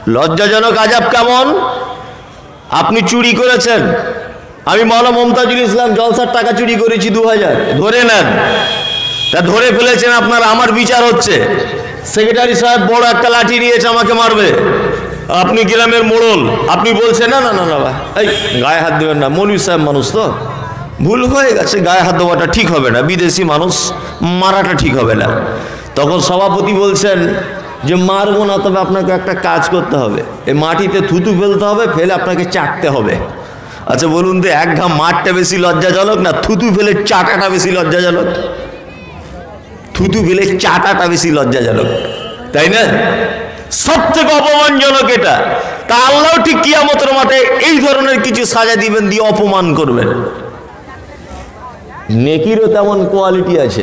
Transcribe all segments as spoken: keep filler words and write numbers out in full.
লজ্জাজনক আযাব কেমন? আপনি চুরি করেছেন, আমি মাওলানা মুমতাজুল ইসলাম জলসার টাকা চুরি করেছি দু হাজার, ধরে নেন। তা ধরে ফেলেছেন আপনার, আমার বিচার হচ্ছে, সেক্রেটারি সাহেব বড় একটা লাঠি নিয়েছে আমাকে মারবে, আপনি গ্রামের মোড়ল, আপনি বলছেন না না না না এই গায়ে হাত দেবেন না, মৌলভী সাহেব মানুষ তো ভুল হয়ে গেছে, গায়ে হাত দেওয়াটা ঠিক হবে না, বিদেশি মানুষ মারাটা ঠিক হবে না। তখন সভাপতি বলছেন যে মারবো না, তবে আপনাকে একটা কাজ করতে হবে, এই মাটিতে থুতু ফেলতে হবে, ফেলে আপনাকে চাটতে হবে। আচ্ছা বলুন তো, এক ঘা মারটা বেশি লজ্জাজনক না থুতু ফেলে চাটাটা বেশি লজ্জাজনক? থুতু ফেলে চাটাটা বেশি লজ্জাজনক, তাই না? সব থেকে অপমানজনক এটা। তা আল্লাহ ঠিক কিয়ামতের মাঠে এই ধরনের কিছু সাজা দিবেন, দিয়ে অপমান করবেন। নেকিরও তেমন কোয়ালিটি আছে।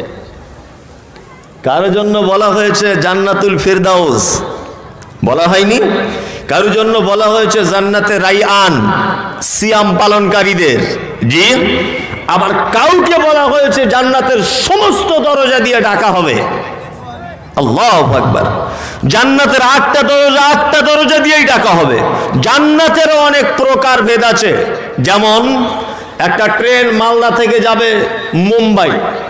কারোর জন্য বলা হয়েছে জান্নাতুল ফিরদাউস, বলা হয়নি? কারোর জন্য বলা হয়েছে জান্নাতে রাইয়ান, সিয়াম পালনকারীদের, জি। আবার কাউকে বলা হয়েছে জান্নাতের সমস্ত দরজা দিয়ে ডাকা হবে। আল্লাহু আকবার। জান্নাতের আটটা দরজা, আটটা দরজা দিয়েই ডাকা হবে। জান্নাতেরও অনেক প্রকার ভেদ আছে। যেমন একটা ট্রেন মালদা থেকে যাবে মুম্বাই,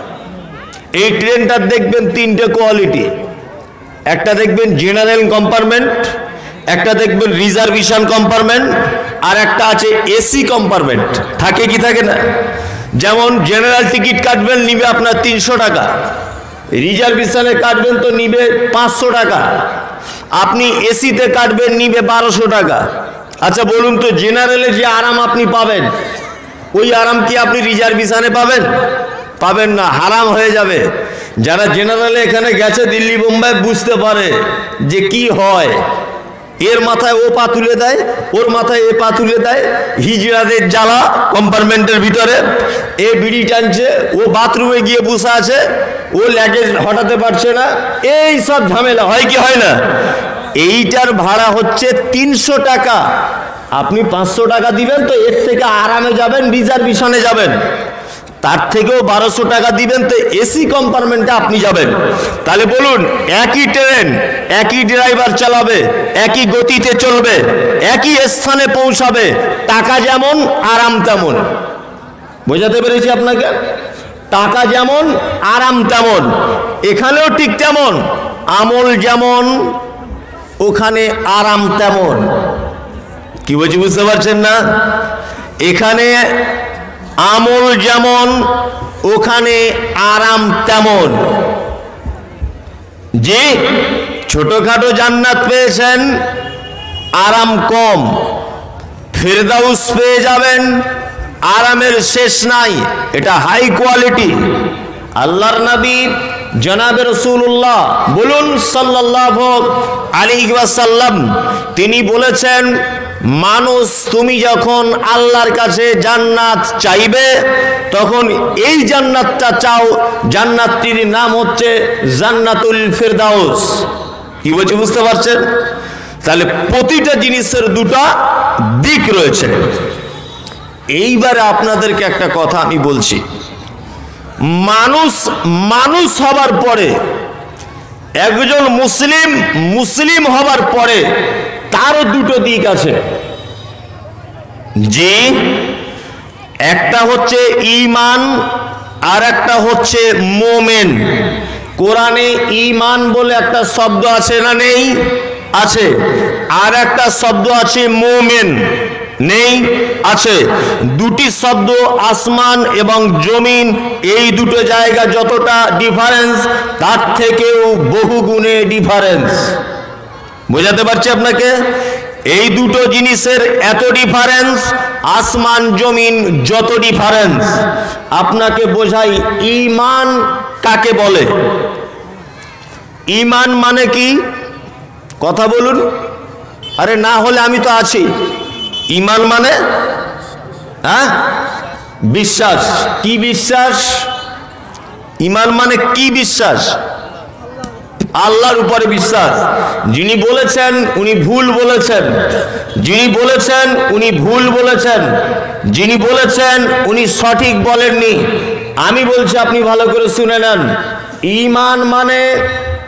এই ট্রেনটার দেখবেন তিনটে কোয়ালিটি। একটা দেখবেন জেনারেল কম্পার্টমেন্ট, একটা দেখবেন রিজার্ভেশন কম্পার্টমেন্ট, আর একটা আছে এসি কম্পার্টমেন্ট। থাকে কি থাকে না? যেমন জেনারেল টিকিট কাটবেন, নিবে আপনার তিনশো টাকা, রিজার্ভেশনে কাটবেন তো নিবে পাঁচশো টাকা, আপনি এসিতে কাটবেন নিবে বারোশো টাকা। আচ্ছা বলুন তো, জেনারেলে যে আরাম আপনি পাবেন, ওই আরাম কি আপনি রিজার্ভেশনে পাবেন? পাবেন না, হারাম হয়ে যাবে। যারা জেনারেলে এখানে গেছে দিল্লি বোম্বাই বুঝতে পারে যে কি হয়। এর মাথায় ও পা তুলে দেয়, ওর মাথায় এ পা তুলে দেয়, হিজড়াদের জ্বালা কম্পার্টমেন্টের ভিতরে, এ বিড়ি টানছে, ও বাথরুমে গিয়ে বসে আছে, ও লাগেজ হটাতে পারছে না, এই সব ঝামেলা হয় কি হয় না? এইটার ভাড়া হচ্ছে তিনশো টাকা, আপনি পাঁচশো টাকা দিবেন তো এর থেকে আরামে যাবেন, রিজার্ভেশনে যাবেন। তার থেকেও বারোশো টাকা দিবেন তো এসি কম্পার্টমেন্টে আপনি যাবেন। তাহলে বলুন, একই ট্রেন, একই ড্রাইভার চালাবে, একই গতিতে চলবে, একই স্থানে পৌঁছাবে, টাকা যেমন আরাম তেমন। বোঝাতে পেরেছি আপনাকে? টাকা যেমন আরাম তেমন, এখানেও ঠিক তেমন। আমল যেমন, ওখানে আরাম তেমন। কি বলছি বুঝতে পারছেন না? এখানে আমল যেমন, ওখানে আরাম তেমন। যে ছোটখাটো জান্নাত পেয়েছেন, আরাম কম। ফিরদাউস পেয়ে যাবেন, আরামের শেষ নাই, এটা হাই কোয়ালিটি। আল্লাহর নবী জনাবে রাসূলুল্লাহ বলুন সাল্লাল্লাহু আলাইহি ওয়াসাল্লাম, তিনি বলেছেন, মানুষ তুমি যখন আল্লাহর কাছে জান্নাত চাইবে, তখন এই জান্নাতটা চাও, জান্নাতটির নাম হচ্ছে জান্নাতুল ফিরদাউস। কি বলছি বুঝতে পারছেন? তাহলে প্রতিটা জিনিসের দুটো দিক রয়েছে। এইবারে আপনাদেরকে একটা কথা আমি বলছি, মানুষ মানুষ হবার পরে, একজন মুসলিম মুসলিম হবার পরে তারও দুটো দিক আছে। যে একটা হচ্ছে ঈমান, আর একটা হচ্ছে মুমিন। কোরআনে ঈমান বলে একটা শব্দ আছে না নেই? আছে। আর একটা শব্দ আছে মুমিন, নেই? আছে। দুটি শব্দ, আসমান এবং জমিন, এই দুটো জায়গা যতটা ডিফারেন্স, তার থেকেও বহু গুণে ডিফারেন্স। বোঝাতে পারছি আপনাকে? এই দুটো জিনিসের এত ডিফারেন্স, আসমান জমিন যত ডিফারেন্স। আপনাকে বোঝাই ঈমান কাকে বলে। ঈমান মানে কি? কথা বলুন। আরে না হলে আমি তো আছি। ঈমান মানে হ্যাঁ বিশ্বাস। কি বিশ্বাস? ঈমান মানে কি বিশ্বাস? আল্লাহর উপরে বিশ্বাস। যিনি বলেছেন উনি ভুল বলেছেন, যিনি বলেছেন উনি ভুল বলেছেন, যিনি বলেছেন উনি সঠিক বলেননি। আমি বলছি, আপনি ভালো করে শুনে নেন। ঈমান মানে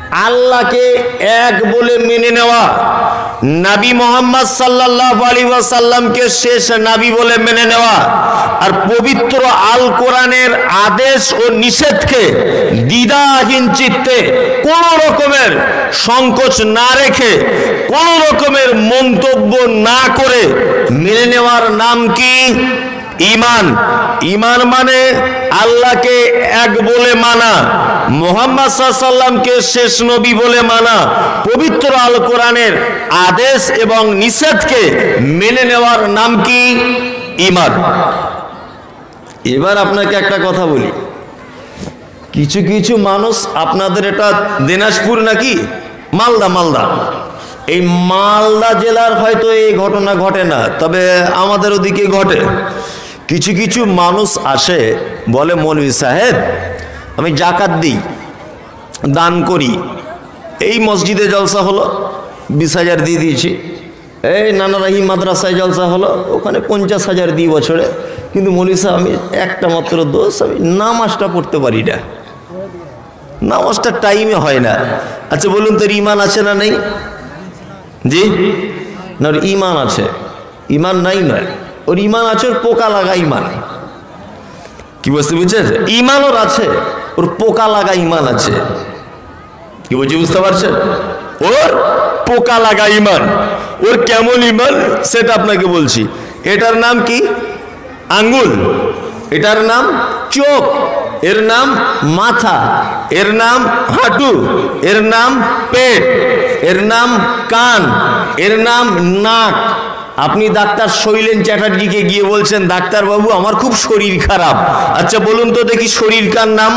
আল্লাহকে এক বলে মেনে নেওয়া, নবী মুহাম্মদ সাল্লাল্লাহু আলাইহি ওয়াসাল্লামকে শেষ নবী বলে মেনে নেওয়া, আর পবিত্র আল কোরআনের আদেশ ও নিষেধকে দ্বিধাহীন চিত্তে কোন রকমের সংকোচ না রেখে কোন রকমের মন্তব্য না করে মেনে নেওয়ার নাম কি? ঈমান। ঈমান মানে আল্লাহকে এক বলে মানা, মুহাম্মদ সাল্লাল্লাহু আলাইহি ওয়াসাল্লামকে শেষ নবী বলে মানা, পবিত্র আল কোরআনের আদেশ এবং নিষেধকে মেনে নেওয়ার নাম কি? ঈমান। এবার আপনাকে একটা কথা বলি, কিছু কিছু মানুষ, আপনাদের এটা দিনাজপুর নাকি? মালদা, মালদা। এই মালদা জেলার হয়তো এই ঘটনা ঘটে না, তবে আমাদের ওদিকে ঘটে। কিছু কিছু মানুষ আসে, বলে মৌলভী সাহেব আমি জাকাত দিই, দান করি, এই মসজিদে জলসা হলো বিশ হাজার দিয়ে দিয়েছি, এই নানা রাহি মাদ্রাসায় জলসা হলো ওখানে পঞ্চাশ হাজার দিই বছরে, কিন্তু মৌলভী সাহেব আমি একটা মাত্র দোষ, আমি নামাজটা পড়তে পারি না, নামাজটা টাইমে হয় না। আচ্ছা বলুন তোর ঈমান আছে না নেই? জি না, ওর ঈমান আছে। ঈমান নাই নয়, ওর ঈমান আছে, ওর পোকা লাগা ঈমান। কি বুঝতে বুঝছে? ঈমান ওর আছে, ওর পোকা লাগা ঈমান আছে। কি বলছি বুঝতে পারছেন? ওর পোকা লাগা ঈমান। ওর কেমন ঈমান সেটা আপনাকে বলছি। এটার নাম কি? আঙ্গুল। এটার নাম চোখ। এর নাম মাথা। এর নাম হাঁটু। এর নাম পেট। এর নাম কান। এর নাম নাক। আপনি ডাক্তার শৈলেন চ্যাটার্জিকে গিয়ে বলছেন, ডাক্তার বাবু আমার খুব শরীর খারাপ। আচ্ছা বলুন তো দেখি শরীর কার নাম?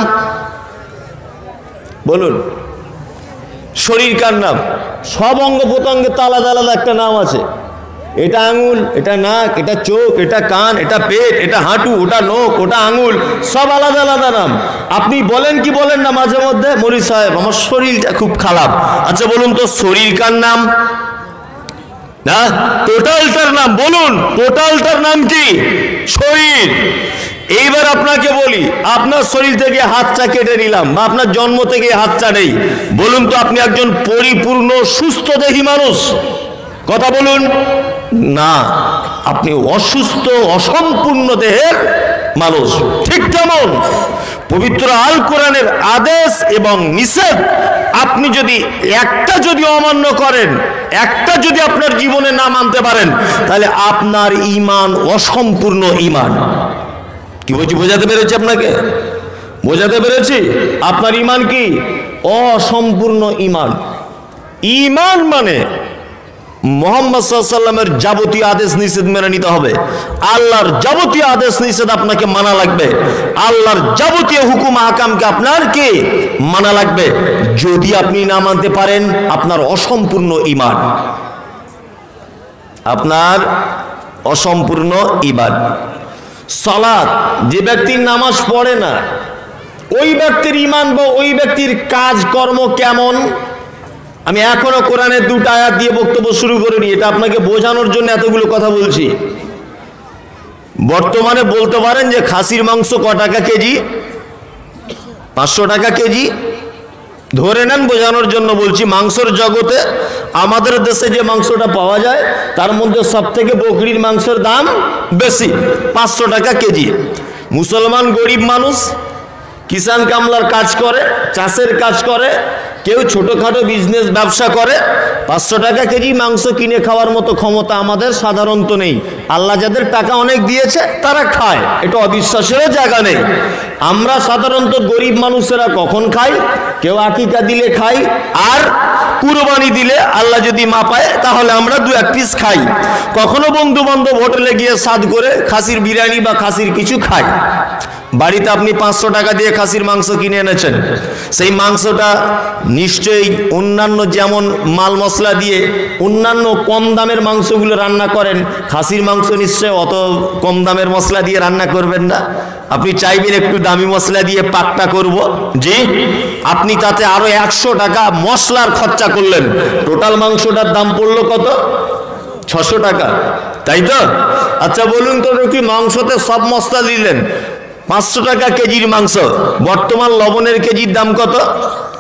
বলুন শরীর কার নাম? সব অঙ্গ প্রত্যঙ্গের তো আলাদা আলাদা একটা নাম আছে। এটা আঙুল, এটা নাক, এটা চোখ, এটা কান, এটা পেট, এটা হাঁটু, ওটা নখ, ওটা আঙুল, সব আলাদা আলাদা নাম। আপনি বলেন কি বলেন না মাঝে মধ্যে, মৌলভী সাহেব আমার শরীরটা খুব খারাপ। আচ্ছা বলুন তো শরীর কার নাম? না, টোটালটার নাম বলুন। টোটালটার নাম কি? শরীর। এইবার আপনাকে বলি, আপনার শরীর থেকে হাতটা কেটে নিলাম, বা আপনার জন্ম থেকে হাতটা নেই, বলুন তো আপনি একজন পরিপূর্ণ সুস্থ দেহী মানুষ? কথা বলুন না, আপনি অসুস্থ অসম্পূর্ণ দেহের মানুষ। ঠিক তেমন পবিত্র আল কোরআনের আদেশ এবং নিষেধ আপনি যদি একটা যদি অমান্য করেন, একটা যদি আপনার জীবনে না মানতে পারেন, তাহলে আপনার ঈমান অসম্পূর্ণ ঈমান। কি বলছি বোঝাতে পেরেছি আপনাকে? বোঝাতে পেরেছি? আপনার ঈমান কি? অসম্পূর্ণ ঈমান। ঈমান মানে মুহাম্মদ সাল্লাল্লাহু আলাইহি ওয়াসাল্লামের যাবতীয় আদেশ নিষেধ মেনে নিতে হবে। আল্লাহর যাবতীয় আদেশ নিষেধ আপনাকে মানা লাগবে। আল্লাহর যাবতীয় হুকুম আহকামকে আপনার কি মানা লাগবে। যদি আপনি না মানতে পারেন, আপনার অসম্পূর্ণ ঈমান, আপনার অসম্পূর্ণ ঈমান। সালাত, যে ব্যক্তি নামাজ পড়ে না, ওই ব্যক্তির ঈমান বা ওই ব্যক্তির কাজকর্ম কেমন? আমি এখনো কোরআনের দুটো আয়াত দিয়ে বক্তব্য শুরু করিনি, এটা আপনাকে বোঝানোর জন্য এতগুলো কথা বলছি। বর্তমানে বলতে পারেন যে খাসির মাংস ক টাকা কেজি? পাঁচশো টাকা কেজি ধরে নেন, বোঝানোর জন্য বলছি। মাংসর জগতে আমাদের দেশে যে মাংসটা পাওয়া যায় তার মধ্যে সব থেকে বকরির মাংসের দাম বেশি, পাঁচশো টাকা কেজি। মুসলমান গরিব মানুষ কিষান কামলার কাজ করে, চাষের কাজ করে, কেউ ছোটখাটো বিজনেস ব্যবসা করে, পাঁচশো টাকা কেজি মাংস কিনে খাওয়ার মতো ক্ষমতা আমাদের সাধারণত নেই। আল্লাহ যাদের টাকা অনেক দিয়েছে তারা খায়, এটা অবিশ্বাসেরও জায়গা নেই। আমরা সাধারণত গরিব মানুষেরা কখন খাই? কেউ আকিকা দিলে খাই, আর কুরবানি দিলে আল্লাহ যদি মাপায় তাহলে আমরা দু এক পিস খাই। কখনো বন্ধু বান্ধব হোটেলে গিয়ে স্বাদ করে খাসির বিরিয়ানি বা খাসির কিছু খাই। বাড়িতে আপনি পাঁচশো টাকা দিয়ে খাসির মাংস কিনে এনেছেন, সেই মাংসটা নিশ্চয়ই অন্যান্য যেমন মাল মশলা দিয়ে অন্যান্য কম দামের মাংসগুলো রান্না করেন, খাসির মাংস নিশ্চয় অত কম দামের মশলা দিয়ে রান্না করবেন না। আপনি চাইবেন একটু দামি মশলা দিয়ে পাকটা করব, জি, আপনি তাতে আরো একশো টাকা মশলার খরচা করলেন, টোটাল মাংসটার দাম পড়লো কত? ছশো টাকা, তাই তো? আচ্ছা বলুন তো কি মাংসতে সব মশলা দিলেন, পাঁচশো টাকা কেজির মাংস, বর্তমান লবণের কেজির দাম কত?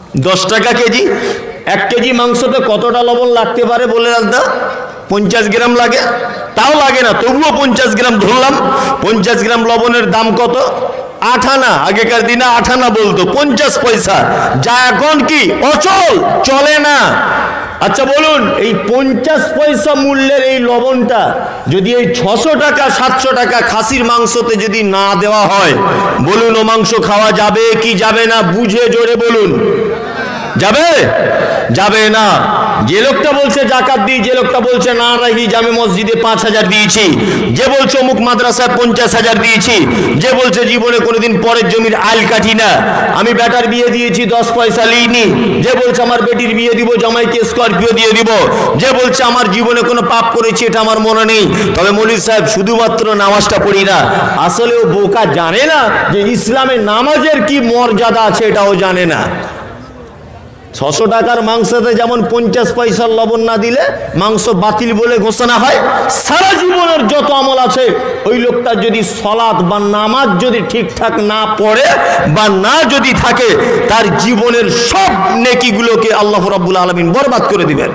দশ টাকা কেজি। এক কেজি মাংসতে কতটা লবণ লাগতে পারে বলে রাখদা? পঞ্চাশ গ্রাম লাগে? তাও লাগে না, তবুও পঞ্চাশ গ্রাম ধরলাম। পঞ্চাশ গ্রাম লবণের দাম কত? আট আনা। আগেকার দিনে আট আনা বলতো, পঞ্চাশ পয়সা, যা এখন কি অচল, চলে না। আচ্ছা বলুন, এই পঞ্চাশ পয়সা মূল্যের এই লবণটা যদি এই ছশো টাকা সাতশো টাকা খাসির মাংসতে যদি না দেওয়া হয়, বলুন ও মাংস খাওয়া যাবে কি যাবে না? বুঝে জোরে বলুন, যাবে? যাবে না। যে লোকটা বলছে জাকাত দিই, যে লোকটা বলছে না রাহি জামে মসজিদে পাঁচ হাজার দিয়েছি, যে বলছে অমুক মাদ্রাসায় পঞ্চাশ হাজার দিয়েছি, যে বলছে জীবনে কোনোদিন পরের জমির আইল কাটি না, আমি বেটার বিয়ে দিয়েছি দশ পয়সা লিইনি, যে বলছে আমার বেটির বিয়ে দিব জামাইকে স্করপিও দিয়ে দিব, যে বলছে আমার জীবনে কোনো পাপ করেছি এটা আমার মনে নেই, তবে মৌলভী সাহেব শুধুমাত্র নামাজটা পড়ি না, আসলে ও বোকা, জানে না যে ইসলামে নামাজের কি মর্যাদা আছে, এটাও জানে না। ছশো টাকার মাংসতে যেমন পঞ্চাশ পয়সার লবণ না দিলে মাংস বাতিল বলে ঘোষণা হয়, সারা জীবনের যত আমল আছে ওই লোকটার যদি সলাত বা নামাজ যদি ঠিকঠাক না পড়ে বা না যদি থাকে, তার জীবনের সব নেকিগুলোকে আল্লাহ রাব্বুল আলামিন বরবাদ করে দিবেন।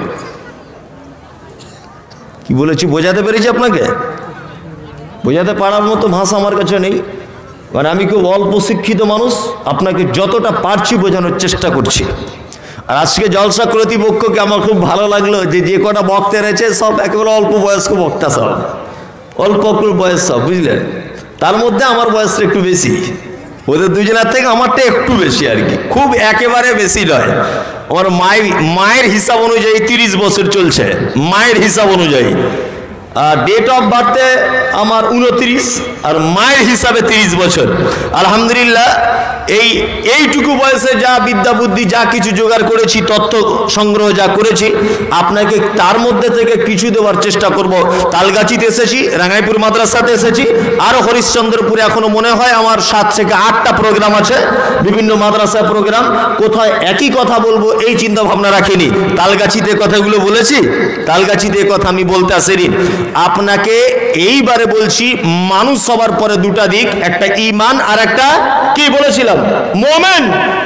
কি বলেছি বোঝাতে পেরেছি আপনাকে? বোঝাতে পারার মতো ভাষা আমার কাছে নেই, কারণ আমি খুব অল্প শিক্ষিত মানুষ, আপনাকে যতটা পারছি বোঝানোর চেষ্টা করছি। আর আজকে জলসা কর্তৃপক্ষকে আমার খুব ভালো লাগলো যে যে কটা বক্তা রয়েছে সব একেবারে অল্প বয়স্ক বক্তা, সব অল্প অল্প বয়স সব, বুঝলেন? তার মধ্যে আমার বয়সটা একটু বেশি, ওদের দুজনের থেকে আমারটা একটু বেশি আর কি, খুব একেবারে বেশি নয়। আমার মায়ের মায়ের হিসাব অনুযায়ী তিরিশ বছর চলছে, মায়ের হিসাব অনুযায়ী। আর ডেট অফ বার্থে আমার উনত্রিশ, আর মায়ের হিসাবে তিরিশ বছর। আলহামদুলিল্লাহ, এই এইটুকু বয়সে যা বিদ্যা বুদ্ধি যা কিছু জোগাড় করেছি, তথ্য সংগ্রহ যা করেছি, আপনাকে তার মধ্যে থেকে কিছু দেওয়ার চেষ্টা করব। তালগাছিতে এসেছি, রাঙ্গাইপুর মাদ্রাসাতে এসেছি, আরও হরিশ্চন্দ্রপুরে এখনো মনে হয় আমার সাত থেকে আটটা প্রোগ্রাম আছে, বিভিন্ন মাদ্রাসা প্রোগ্রাম। কোথায় একই কথা বলবো এই চিন্তা ভাবনা রাখিনি। তালগাছিতে কথাগুলো বলেছি, তালগাছিতে কথা আমি বলতে আসিনি। আপনাকে এইবারে বলছি, মানুষ সবার পরে দুটা দিক, একটা ঈমান আর একটা কি বলেছিলাম মুমিন।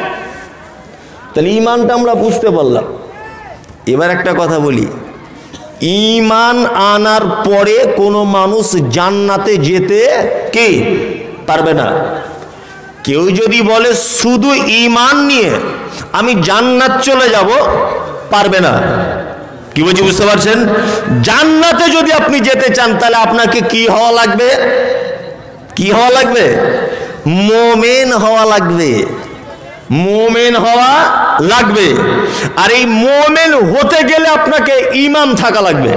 তাহলে ঈমানটা আমরা বুঝতে পারলাম। এবার একটা কথা বলি, ঈমান আনার পরে কোনো মানুষ জান্নাতে যেতে কি পারবে না। কেউ যদি বলে শুধু ঈমান নিয়ে আমি জান্নাত চলে যাব, পারবে না। কি বলছি বুঝতে পারছেন? জান্নাতে যদি আপনি যেতে চান তাহলে আপনাকে কি হওয়া লাগবে? কি হওয়া লাগবে? মুমিন হওয়া লাগবে, মুমিন হওয়া লাগবে। আর এই মুমিন হতে গেলে আপনাকে ঈমান থাকা লাগবে।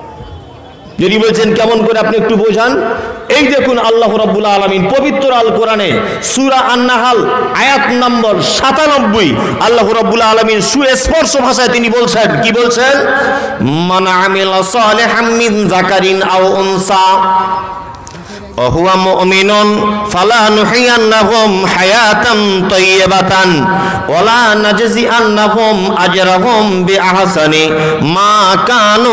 যদি বলছেন কেমন করে, আপনি একটু বোঝান। এই দেখুন, আল্লাহ রাব্বুল আলামিন পবিত্র আল কোরআনে সূরা আন-নাহাল আয়াত নম্বর সাতানব্বই, আল্লাহ রাব্বুল আলামিন সুস্পষ্ট ভাষায় তিনি বলছেন, কি বলছেন? মান আমিলা সালিহাম মিন যাকারিন আও উনসা ওয়া হুয়া মুমিনুন ফালানুহিয়ান্নাহুম হায়াতান তাইয়্যিবাতান ওয়া লা নাজজিআন্নাহুম আজরাহুম বিআহসানি মা কানু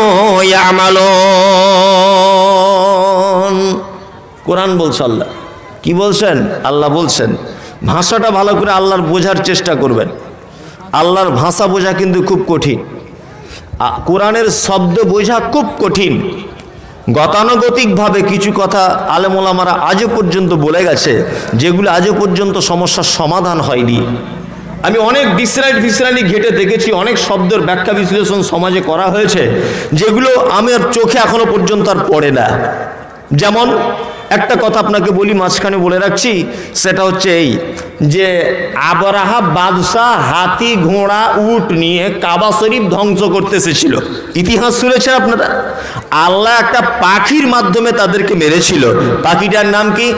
ইয়ামালুন। কোরআন বলছে, আল্লাহ কি বলছেন? আল্লাহ বলছেন, ভাষাটা ভালো করে আল্লাহর বোঝার চেষ্টা করবেন। আল্লাহর ভাষা বোঝা কিন্তু খুব কঠিন, কোরআনের শব্দ বোঝা খুব কঠিন। গতানুগতিকভাবে কিছু কথা আলেম ওলামারা আজও পর্যন্ত বলে গেছে, যেগুলো আজও পর্যন্ত সমস্যার সমাধান হয়নি। আমি অনেক ডিসরাইট ফিসরানি ঘেটে দেখেছি, অনেক শব্দের ব্যাখ্যা বিশ্লেষণ সমাজে করা হয়েছে, যেগুলো আমার চোখে এখনো পর্যন্ত আর পড়ে না। যেমন একটা কথা আপনাকে বলি, মাঝখানে বলে রাখছি, সেটা হচ্ছে এই যে আবরাহা বাদশাহ হাতি ঘোড়া উট নিয়ে কাবা শরীফ ধ্বংস করতে এসেছিল। ইতিহাস শুনেছেন আপনারা? আল্লাহ একটা পাখির মাধ্যমে তাদেরকে মেরেছিল। পাখিটার নাম কি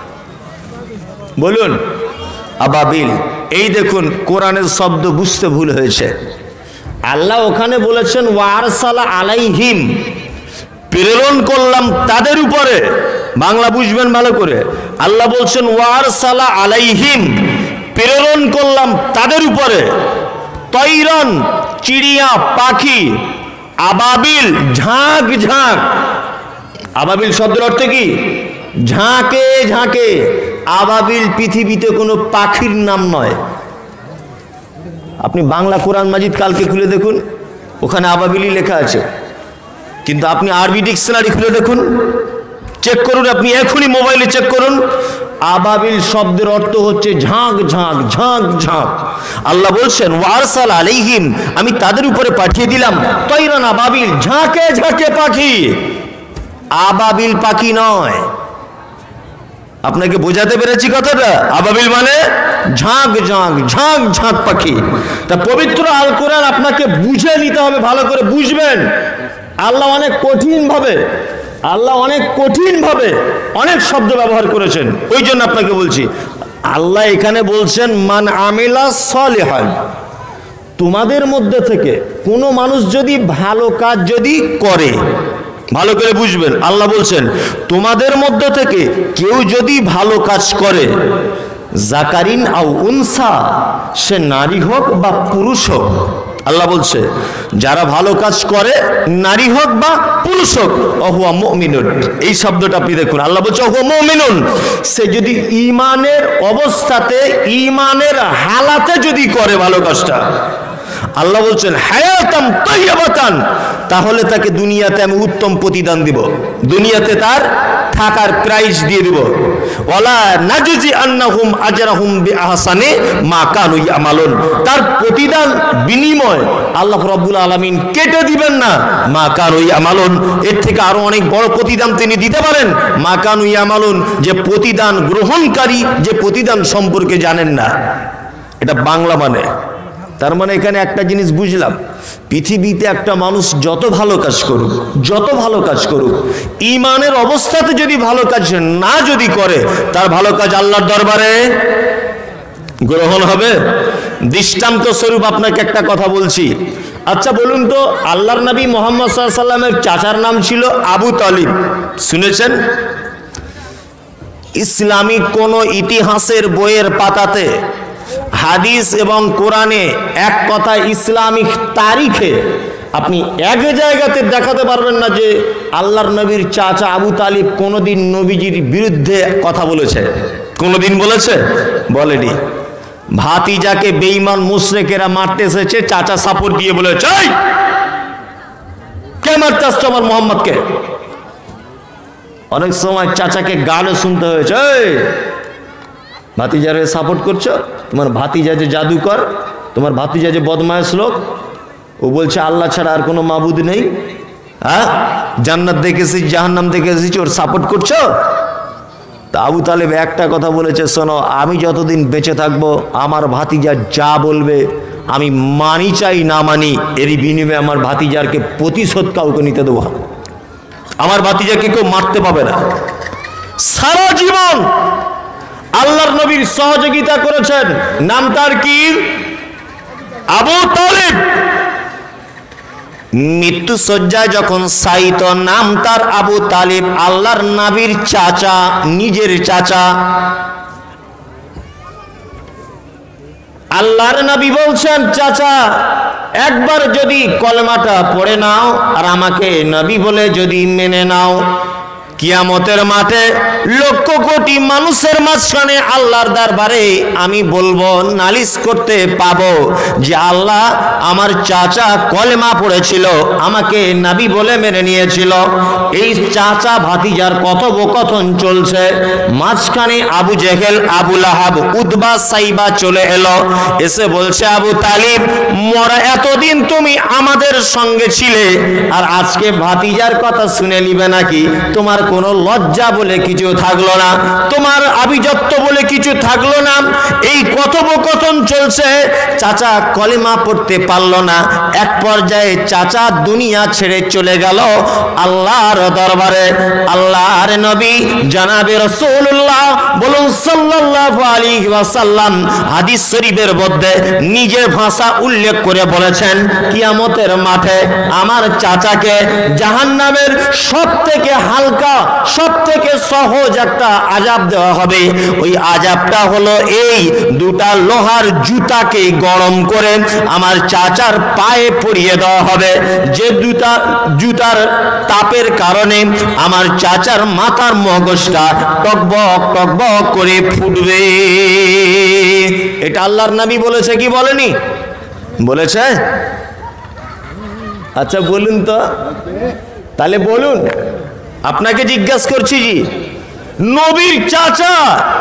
বলুন? আবাবিল। এই দেখুন, কোরআনের শব্দ বুঝতে ভুল হয়েছে। আল্লাহ ওখানে বলেছেন ওয়ারসালা আলাইহিম, প্রেরণ করলাম তাদের উপরে। বাংলা বুঝবেন ভালো করে। আল্লাহ বলছেন ওয়ারসালা আলাইহিম, প্রেরণ করলাম তাদের উপরে। তৈরন, চিড়িয়া পাখি, আবাবিল, ঝাঁক ঝাঁক। আবাবিল শব্দের অর্থ কি? ঝাঁকে ঝাঁকে। আবাবিল পৃথিবীতে কোনো পাখির নাম নয়। আপনি বাংলা কোরআন মাজিদ কালকে খুলে দেখুন, ওখানে আবাবিলি লেখা আছে, কিন্তু আপনি আরবি ডিকশনারি খুলে দেখুন, চেক করুন, আপনি এখনই মোবাইলে চেক করুন। আবাবিল শব্দের অর্থ হচ্ছে ঝাঁক ঝাঁক ঝাঁক ঝাঁক। আল্লাহ বলছেন ওয়ারসাল আলাইহিম, আমি তাদের উপরে পাঠিয়ে দিলাম তৈরান আবাবিল, ঝাঁকে ঝাঁকে পাখি। আবাবিল পাখি নয়। আপনাকে বোঝাতে পেরেছি কথাটা? আবাবিল মানে ঝাঁক ঝাঁক ঝাঁক ঝাঁক পাখি। তা পবিত্র আল কোরআন আপনাকে বুঝে নিতে হবে, ভালো করে বুঝবেন। আল্লাহ অনেক কঠিন ভাবে আল্লাহ অনেক কঠিন ভাবে অনেক শব্দ ব্যবহার করেছেন, ওই জন্য আপনাকে বলছি। আল্লাহ এখানে বলছেন মান আমিলা সলিহান, তোমাদের মধ্যে থেকে কোনো মানুষ যদি ভালো কাজ যদি করে, ভালো করে বুঝবেন, আল্লাহ বলছেন তোমাদের মধ্য থেকে কেউ যদি ভালো কাজ করে, জাকারিন আও উনসা, সে নারী হোক বা পুরুষ হোক। আল্লাহ বলছে যারা ভালো কাজ করে, নারী হোক বা পুরুষ হোক, অহুয়া মুমিনুন, এই শব্দটা আপনি দেখুন। আল্লাহ বলছে অহুয়া মুমিনুন, সে যদি ঈমানের অবস্থাতে, ঈমানের হালাতে যদি করে ভালো কাজটা, আল্লাহ বলছেন হায়াতাম তাইয়্যিবাতান, তাহলে তাকে দুনিয়াতে আমি উত্তম প্রতিদান দিব, দুনিয়াতে তার থাকার প্রাইস দিয়ে দিব। ওয়ালা নাজজি আন্নাহুম আজরাহুম বিআহসানি মা কানু ইয়ামালুন, তার প্রতিদান বিনিময় আল্লাহ রাব্বুল আলামিন কেটে দিবেন না। মা কানু ইয়ামালুন, এর থেকে আরো অনেক বড় প্রতিদান তিনি দিতে পারেন। মা কানু ইয়ামালুন, যে প্রতিদান গ্রহণকারী, যে প্রতিদান সম্পর্কে জানেন না। এটা বাংলা মানে। তার মানে এখানে একটা জিনিস বুঝলাম, পৃথিবীতে একটা মানুষ যত ভালো কাজ করুক, যত ভালো কাজ করুক, ঈমানের অবস্থাতে যদি ভালো কাজ না যদি করে, তার ভালো কাজ আল্লাহর দরবারে গ্রহণ হবে। দৃষ্টান্ত স্বরূপ আপনাকে একটা কথা বলছি। আচ্ছা বলুন তো, আল্লাহর নবী মুহাম্মদ সাল্লাল্লাহু আলাইহি ওয়াসাল্লামের চাচার নাম ছিল আবু তালিব, শুনেছেন? ইসলামিক কোন ইতিহাসের বইয়ের পাতাতে, হাদিস এবং কোরআনে, এক কথা ইসলামিক তারিখে আপনি এক জায়গাতে দেখাতে পারবেন না যে আল্লাহর নবীর চাচা আবু তালিব কোনোদিন নবীজির বিরুদ্ধে কথা বলেছে। কোনোদিন বলেছে? বলেনি। ভাতিজাকে বেঈমান মুশরিকেরা মারতে এসেছে, চাচা সাপোর্ট দিয়ে বলেছে এই কে মারতে আসছো আমার মোহাম্মদকে। অনেক সময় চাচাকে গানও শুনতে হয়েছে, এই ভাতিজারে সাপোর্ট করছো, তোমার ভাতিজা যে জাদুকর, তোমার ভাতিজা যে বদমায়েশ লোক, ও বলছে আল্লাহ ছাড়া আর কোনো মাবুদ নেই, হ্যাঁ জান্নাত দেখেছি জাহান্নাম দেখেছি, ওর সাপোর্ট করছো। তা আবু তালেব একটা কথা বলেছে, শোনো, আমি যতদিন বেঁচে থাকবো আমার ভাতিজা যা বলবে আমি মানি চাই না মানি, এরই বিনিময়ে আমার ভাতিজারকে প্রতিশোধ কাউকে নিতে দেবো, আমার ভাতিজাকে কেউ মারতে পাবে না। সারা জীবন আল্লাহর নবীর সহযোগিতা করেছেন। নাম তার কি? আবু তালিব। মৃত্যু শয্যায় যখন শায়িত, নাম তার আবু তালিব, আল্লাহর নবীর চাচা, নিজের চাচা। আল্লাহর নবী বলছেন, চাচা একবার যদি কলেমাটা পড়ে নাও আর আমাকে নবী বলে যদি মেনে নাও, কিয়ামতের মাঠে লক্ষ কোটি মানুষের মাঝখানে আল্লাহর দরবারে আমি বলবো, নালিশ করতে পাবো যে আল্লাহ আমার চাচা কলেমা পড়েছিল, আমাকে নবী বলে মেনে নিয়েছিল। এই চাচা ভাতিজার কথোপকথন চলছে, মাঝখানে Abu Jahl, Abu Lahab, Utba, Shaiba চলে এলো, এসে বলছে আবু তালিব, মরা এতদিন তুমি আমাদের সঙ্গে ছিলে আর আজকে ভাতিজার কথা শুনে নিবে নাকি? তোমার কোনো লজ্জা বলে কিছু থাকলো না, তোমার আভিজাত্য বলে কিছু থাকলো না। এই কথোপকথন চলছে, চাচা কলেমা পড়তে পারলো না। এক পর্যায়ে চাচা দুনিয়া ছেড়ে চলে গেল আল্লাহর দরবারে। আল্লাহর নবী জনাবে রাসূলুল্লাহ বলুন সাল্লাল্লাহু আলাইহি ওয়াসাল্লাম হাদিস শরীফের মধ্যে নিজের ভাষা উল্লেখ করে বলেছেন, কিয়ামতের মাঠে আমার চাচাকে জাহান্নামের সবথেকে হালকা, সব থেকে সহজ একটা আযাব দেওয়া হবে। ওই আযাবটা হলো এই, দুটা লোহার জুতাকে গরম করে আমার চাচার পায়ে পরিয়ে দেওয়া হবে, যে দুটা জুতার তাপের কারণে আমার চাচার মাথার মগজটা টকবক টকবক করে ফুটবে। এটা আল্লাহর নবী বলেছে কি বলেনি? বলেছে? আচ্ছা বলুন তো, তাহলে বলুন, আপনাকে জিজ্ঞাসা করছি, জি নবীর চাচা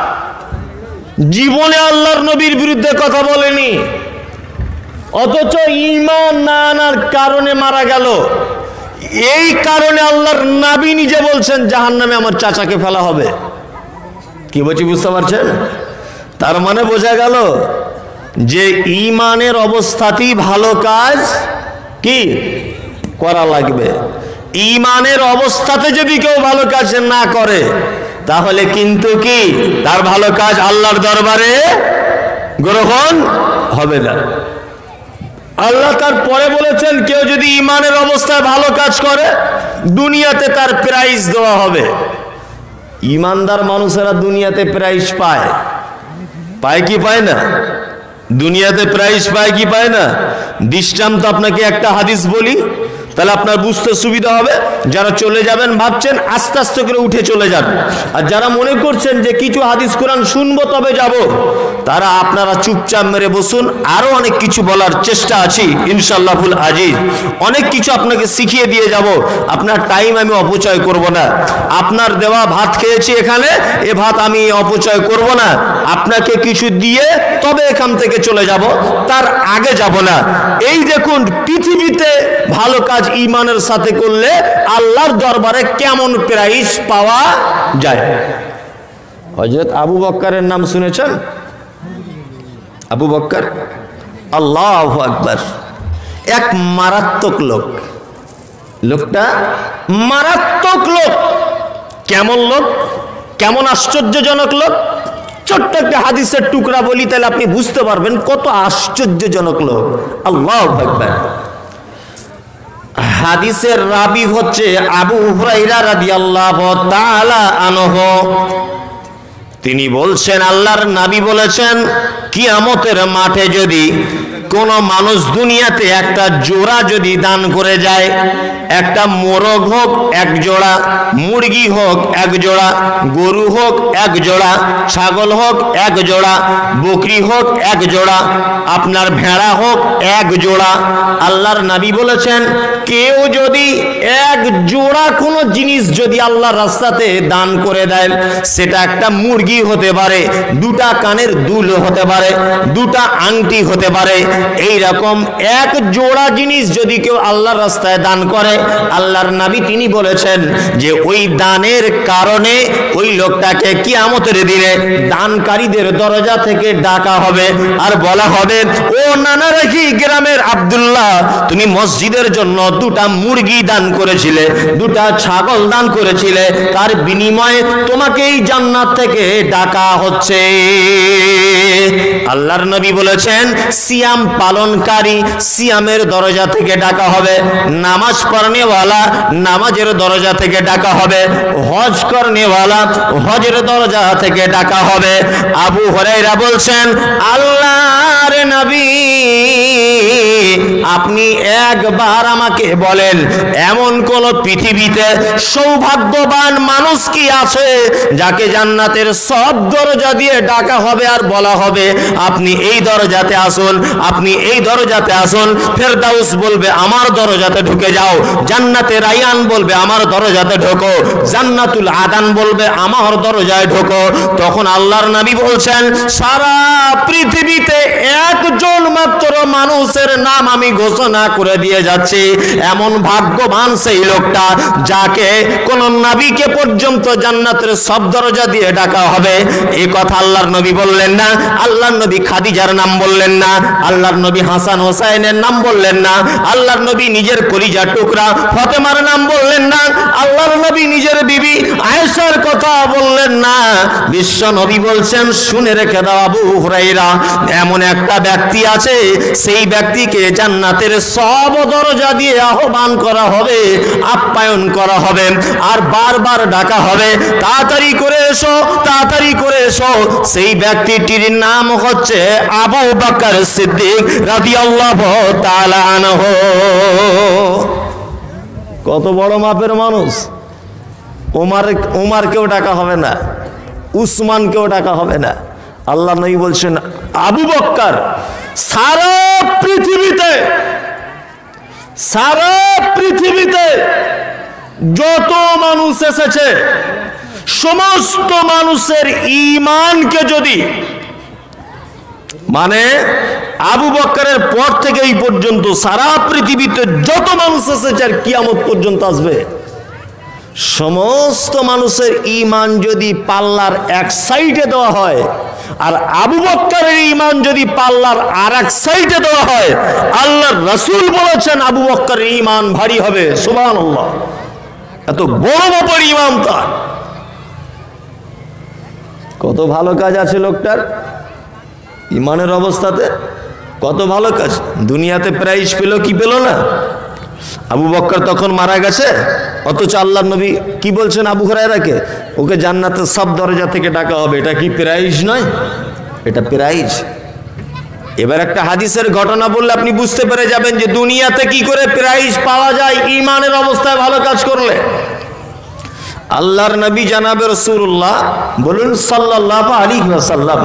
জীবনে আল্লাহর নবীর বিরুদ্ধে কথা বলেনি, অথচ ঈমান না আনার কারণে মারা গেল। এই কারণে আল্লাহর নবী নিজে বলছেন জাহান্নামে আমার চাচাকে ফেলা হবে। কি বলছি বুঝতে পারছেন? তার মানে বোঝা গেল যে ঈমানের অবস্থাতেই ভালো কাজ কি করা লাগবে। ঈমানের অবস্থাতে যদি কেউ ভালো কাজ না করে তাহলে কিন্তু কি তার ভালো কাজ আল্লাহর দরবারে গ্রহণ হবে না। আল্লাহ তার পরে বলেছেন কেউ যদি ঈমানের অবস্থায় ভালো কাজ করে দুনিয়াতে তার প্রাইজ দেওয়া হবে। ঈমানদার মানুষেরা দুনিয়াতে প্রাইজ পায়, পায় কি পায় না? দুনিয়াতে প্রাইজ পায় কি পায় না? দৃষ্টান্ত আপনাকে একটা হাদিস বলি, তাহলে আপনার বুঝতে সুবিধা হবে। যারা চলে যাবেন ভাবছেন আস্তে আস্তে করে উঠে চলে যান, আর যারা মনে করছেন যে কিছু হাদিস কোরআন শুনবো তবে যাব, তারা আপনারা চুপচাপ মেরে বসুন। আরো অনেক কিছু বলার চেষ্টা আছে ইনশাআল্লাহুল আজিজ, অনেক কিছু আপনাকে শিখিয়ে দিয়ে যাব। আপনার টাইম আমি অপচয় করব না। আপনার দেওয়া ভাত খেয়েছি এখানে, এ ভাত আমি অপচয় করব না। আপনাকে কিছু দিয়ে তবে এখান থেকে চলে যাব, তার আগে যাব না। এই দেখুন পৃথিবীতে ভালো কাজ ঈমানের সাথে করলে আল্লাহর দরবারে কেমন প্রাইজ পাওয়া যায়। হযরত আবু বকরের নাম শুনেছেন? আবু বকর, আল্লাহু আকবার, এক মারাত্মক লোক। লোকটা মারাত্মক লোক। কেমন লোক, কেমন আশ্চর্যজনক লোক। ছোট্ট একটা হাদিসের টুকরা বলি তাহলে আপনি বুঝতে পারবেন কত আশ্চর্যজনক লোক। আল্লাহু আকবার। হাদিসের রাবি হচ্ছে আবু হুরায়রা রাদিয়াল্লাহু তাআলা আনহু। তিনি বলছেন আল্লাহর নবী বলেছেন কিয়ামতের মাঠে যদি কোন মানুষ দুনিয়াতে একটা জোড়া যদি দান করে যায়, একটা মোরগ হোক এক জোড়া, মুরগি হোক এক জোড়া, গরু হোক এক জোড়া, ছাগল হোক এক জোড়া, বকরি হোক এক জোড়া, আপনার ভেড়া হোক এক জোড়া, আল্লাহর নবী বলেছেন কেউ যদি এক জোড়া কোনো জিনিস যদি আল্লাহর রাস্তাতে দান করে দেয়, সেটা একটা মুরগি হতে পারে, দুটা কানের দুল হতে পারে, দুটা আংটি হতে পারে, এই রকম এক জোড়া জিনিস যদি কেউ আল্লাহর রাস্তায় দান করে, আল্লাহর নবী তিনি বলেছেন যে ওই দানের কারণে ওই লোকটাকে কিয়ামতের দিনে দানকারীদের দরজা থেকে ডাকা হবে আর বলা হবে, ও নানা রাখি গ্রামের আব্দুল্লাহ, তুমি মসজিদের জন্য দুটা মুরগি দান করেছিলে, দুটা ছাগল দান করেছিলে, তার বিনিময়ে তোমাকে এই জান্নাত থেকে ডাকা হচ্ছে। আল্লাহর নবী বলেছেন সিয়াম পালনকারী সিয়ামের দরজা থেকে ডাকা হবে, নামাজ পড়নেওয়ালা নামাজের দরজা থেকে ডাকা হবে, হজ করনেওয়ালা হজের দরজা থেকে ডাকা হবে। আবু হুরায়রা বলছেন আল্লাহর নবী আপনি একবার আমাকে বলেন এমন কোন পৃথিবীতে সৌভাগ্যবান মানুষ কি আছে যাকে জান্নাতের সব দরজা দিয়ে ডাকা হবে আর বলা হবে আপনি এই দরজাতে আসুন, আপনি এই দরজাতে আসুন। ফেরদাউস বলবে আমার দরজাতে ঢুকে যাও, জান্নাতে রায়ান বলবে আমার দরজাতে ঢোকো, জান্নাতুল আদান বলবে আমার দরজায় ঢোকো। তখন আল্লাহর নবী বলছেন সারা পৃথিবীতে একজন মাত্র মানুষের নাম আমি ঘোষণা করে দিয়ে যাচ্ছি, এমন ভাগ্যবান সেই লোকটা যাকে কোন নবীকে পর্যন্ত জান্নাতের সব দরজা দিয়ে ডাকা হবে। এই কথা আল্লাহর নবী বললেন না, আল্লাহর নবী খাদিজার নাম বললেন না, আল্লাহর নবী হাসান হোসাইনের নাম বললেন না, আল্লাহর নবী নিজের কলিজার টুকরা ফাতেমার নাম বললেন না, আল্লাহর নবী নিজের বিবি আয়েশার কথা বললেন না। বিশ্ব নবী বলছেন শুনে রেখে দাও আবু হুরায়রা, এমন একটা ব্যক্তি আছে সেই ব্যক্তিকে জান্নাতের সব দরজা দিয়ে আহ্বান করা হবে, আপ্যায়ন করা হবে আর বারবার ডাকা হবে তাড়াতাড়ি করে এসো, তাড়াতাড়ি করে এসো। সেই ব্যক্তিটির নাম হচ্ছে আবু বকর সিদ্দিক রাদিয়াল্লাহু তাআলা আনহু। কত বড় মাপের মানুষ। ওমর ওমরকেও ডাকা হবে না, উসমানকেও ডাকা হবে না। আল্লাহ নবী বলছেন আবু বকর সারা পৃথিবীতে সারা পৃথিবীতে যত মানুষ এসেছে সমস্ত মানুষের ঈমানকে যদি মানে আবু বকরের পর থেকে এই পর্যন্ত সারা পৃথিবীতে যত মানুষ এসেছে আর কিয়ামত পর্যন্ত আসবে, সমস্ত মানুষের ঈমান যদি পাল্লার এক সাইডে দেওয়া হয় আর আবু বকরের ঈমান যদি পাল্লার আর এক সাইডে দেওয়া হয়, আল্লাহর রাসূল বলেছেন আবু বকরের ঈমান ভারী হবে। সুবহানাল্লাহ, এত বড় মাপের ঈমান তার। কত ভালো কাজ আছে লোকটার ঈমানের অবস্থাতে, কত ভালো কাজ। দুনিয়াতে প্রাইজ পেল কি পেল না? আবু বকর তখন মারা গেছে, অথচ আল্লাহর নবী কি বলছেন আবু হুরায়রাকে, ওকে জান্নাতের সব দরজা থেকে ডাকা হবে। এটা কি প্রাইজ নয়? এটা প্রাইজ। এবার একটা হাদিসের ঘটনা বললে আপনি বুঝতে পেরে যাবেন যে দুনিয়াতে কি করে প্রাইজ পাওয়া যায় ঈমানের অবস্থায় ভালো কাজ করলে। আল্লাহর নবী জানাবে রাসূলুল্লাহ বলুন সাল্লাল্লাহু আলাইহি ওয়াসাল্লাম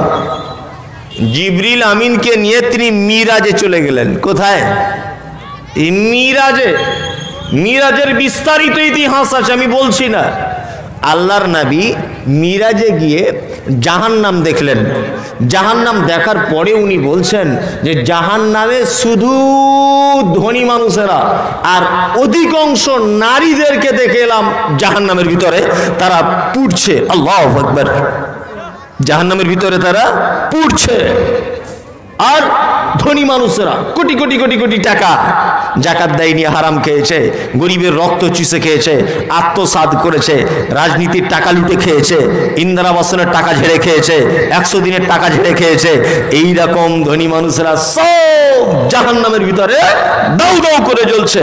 জিবরিল আমিনকে নিয়ে তিনি মিরাজে চলে গেলেন। কোথায়? এই মিরাজে। মিরাজের বিস্তারিত ইতিহাস আছে, আমি বলছি না। আল্লাহর নবী মিরাজে গিয়ে জাহান্নাম দেখলেন। জাহান্নাম দেখার পরে উনি বলছেন যে জাহান্নামে শুধু ধনী মানুষেরা আর অধিকাংশ নারীদেরকে দেখে এলাম জাহান্নামের ভিতরে, তারা পুড়ছে। আল্লাহু আকবার। জাহান্নামের ভিতরে তারা পুড়ছে। আর ধনী মানুষেরা কোটি কোটি কোটি কোটি টাকা জাকাত দেয়নি, হারাম খেয়েছে, গরিবের রক্ত চুষে খেয়েছে, আত্মসাৎ করেছে, রাজনীতির টাকা লুটে খেয়েছে, ইন্দিরাবাসনের টাকা ঝেড়ে খেয়েছে, একশো দিনের টাকা ঝেড়ে খেয়েছে। এই রকম ধনী মানুষেরা সব জাহান্নামের ভিতরে দাউ দাউ করে জ্বলছে।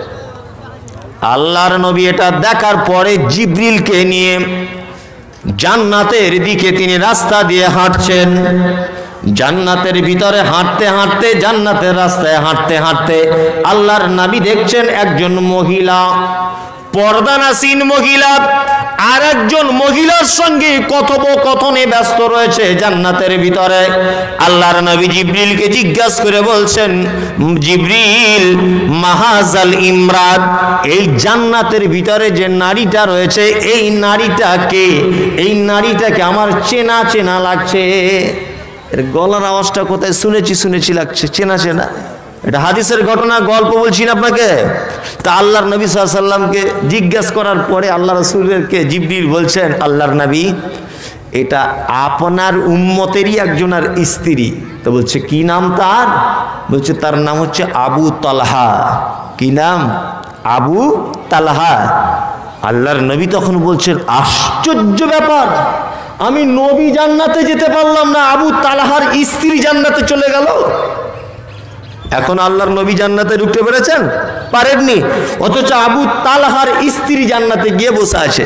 আল্লাহর নবী এটা দেখার পরে জিবরিলকে নিয়ে জান্নাতের দিকে তিনি রাস্তা দিয়ে হাঁটছেন। জান্নাতের ভিতরে হাঁটতে হাঁটতে, জান্নাতের রাস্তায় হাঁটতে হাঁটতে আল্লাহর নবী দেখছেন একজন মহিলা, পর্দানাসীন মহিলা আর একজন মহিলার সঙ্গে কথোপকথনে ব্যস্ত রয়েছে জান্নাতের ভিতরে। আল্লাহর নবী জিবরিলকে জিজ্ঞাসা করে বলছেন, জিবরিল মাহাজাল ইমরাত, এই জান্নাতের ভিতরে যে নারীটা রয়েছে এই নারীটা কে? এই নারীটাকে আমার চেনা চেনা লাগছে। এর গলার আওয়াজটা কোথায় শুনেছি শুনেছি লাগছে, চেনা চেনা। এটা হাদিসের ঘটনা, গল্প বলছি না আপনাকে। তা আল্লাহর নবী সাল্লাল্লাহু আলাইহি ওয়াসাল্লামকে জিজ্ঞাসা করার পরে আল্লাহ রাসূলকে জিবরিল বলছেন, আল্লাহর নবী এটা আপনার উম্মতেরই একজনের স্ত্রী। তো বলছে কি নাম তার? বলছে তার নাম হচ্ছে আবু তালহা। কি নাম? আবু তালহা। আল্লাহর নবী তখন বলছেন আশ্চর্য ব্যাপার, আমি নবী জান্নাতে যেতে পারলাম না, আবু তালহার স্ত্রী জান্নাতে চলে গেল। এখন আল্লাহর নবী জান্নাতে ঢুকতে পেরেছেন? পারেননি। অথচ আবু তালহার স্ত্রী জান্নাতে গিয়ে বসে আছে।